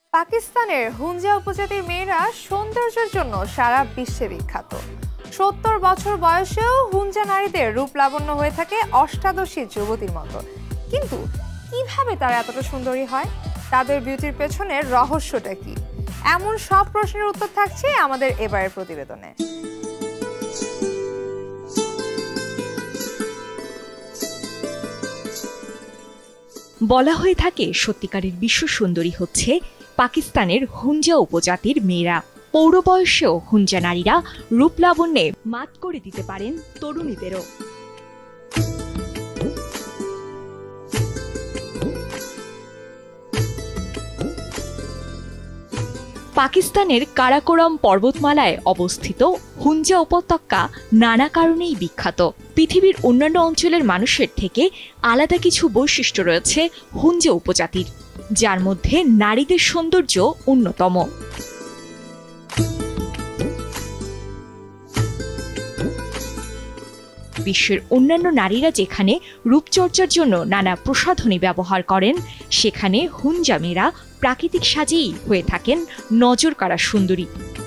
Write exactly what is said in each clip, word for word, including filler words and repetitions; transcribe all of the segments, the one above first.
পাকিস্তানের হুঞ্জা উপজাতির মেয়েরা সৌন্দর্যের জন্য সারা বিশ্বে বিখ্যাত। সত্তর বছর বয়সেও হুঞ্জা নারীদের রূপ লাবণ্য হয়ে থাকে অষ্টাদশী যুবতীর মতো। কিন্তু কিভাবে তারা এতটা সুন্দরী হয়? তাদের বিউটির পেছনের রহস্যটা কি? এমন সব প্রশ্নের উত্তর থাকছে আমাদের এবারের প্রতিবেদনে। বলা হয়ে থাকে সত্যিকারের বিশ্ব সুন্দরী হচ্ছে পাকিস্তানের হুঞ্জা উপজাতির মেয়েরা। পৌর বয়সেও হুঞ্জা নারীরা রূপ লাবণ্যে মাত করে দিতে পারেন তরুণীদেরও। পাকিস্তানের কারাকোরাম পর্বতমালায় অবস্থিত হুঞ্জা উপত্যকা নানা কারণেই বিখ্যাত। পৃথিবীর অন্যান্য অঞ্চলের মানুষের থেকে আলাদা কিছু বৈশিষ্ট্য রয়েছে হুঞ্জা উপজাতির, যার মধ্যে নারীদের সৌন্দর্য অন্যতম। বিশ্বের অন্যান্য নারীরা যেখানে রূপচর্চার জন্য নানা প্রসাধনী ব্যবহার করেন, সেখানে হুঞ্জা মেয়েরা প্রাকৃতিক সাজেই হয়ে থাকেন নজর কাড়া সুন্দরী।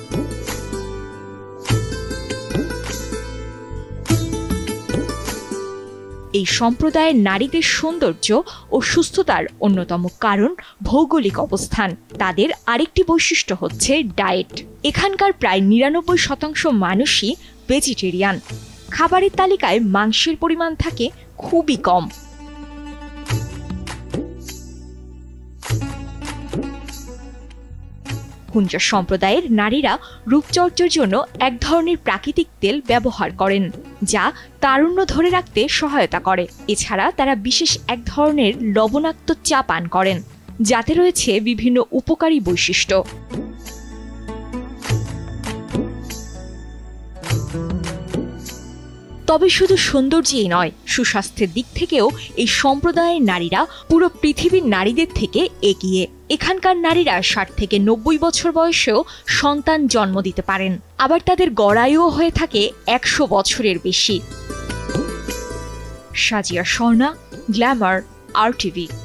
এই সম্প্রদায়ের নারীদের সৌন্দর্য ও সুস্থতার অন্যতম কারণ ভৌগোলিক অবস্থান। তাদের আরেকটি বৈশিষ্ট্য হচ্ছে ডায়েট। এখানকার প্রায় নিরানব্বই শতাংশ মানুষই ভেজিটেরিয়ান। খাবারের তালিকায় মাংসের পরিমাণ থাকে খুবই কম। হুঞ্জা সম্প্রদায়ের নারীরা রূপচর্চার জন্য এক ধরনের প্রাকৃতিক তেল ব্যবহার করেন, যা তারুণ্য ধরে রাখতে সহায়তা করে। এছাড়া তারা বিশেষ এক ধরনের লবণাক্ত চা পান করেন, যাতে রয়েছে বিভিন্ন উপকারী বৈশিষ্ট্য। তবে শুধু সৌন্দর্যেই নয়, সুস্বাস্থ্যের দিক থেকেও এই সম্প্রদায়ের নারীরা পুরো পৃথিবীর নারীদের থেকে এগিয়ে। এখানকার নারীরা ষাট থেকে নব্বই বছর বয়সেও সন্তান জন্ম দিতে পারেন, আবার তাদের গড়ায়ুও হয়ে থাকে একশো বছরের বেশি। সাজিয়া স্বর্ণা, গ্ল্যামার, আর টিভি।